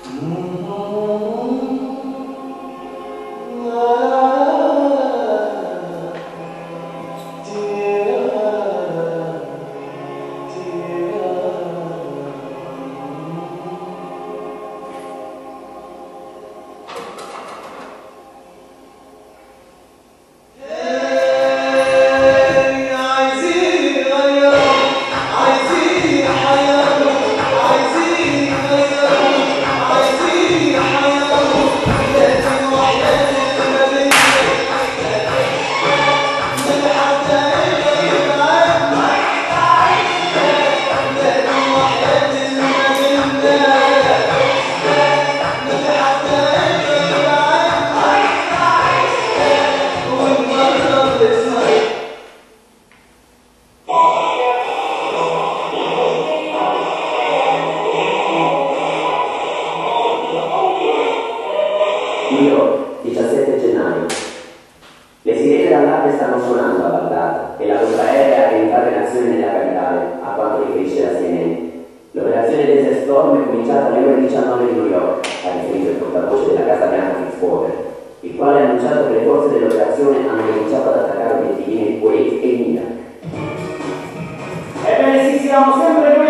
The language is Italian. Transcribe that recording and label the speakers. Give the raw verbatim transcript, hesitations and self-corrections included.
Speaker 1: diciassette gennaio. Le sirene d'allarme stanno suonando a Baghdad e la contraerea è entrata in azione nella capitale, a quanto riferisce la C N N. L'operazione Desert Storm è cominciata alle ore diciannove di New York, ha riferito il portavoce della Casa Bianca Fitzwater, il quale ha annunciato che le forze dell'operazione hanno cominciato ad attaccare obiettivi nel Kuwait e in Iraq.
Speaker 2: Ebbene sì, siamo sempre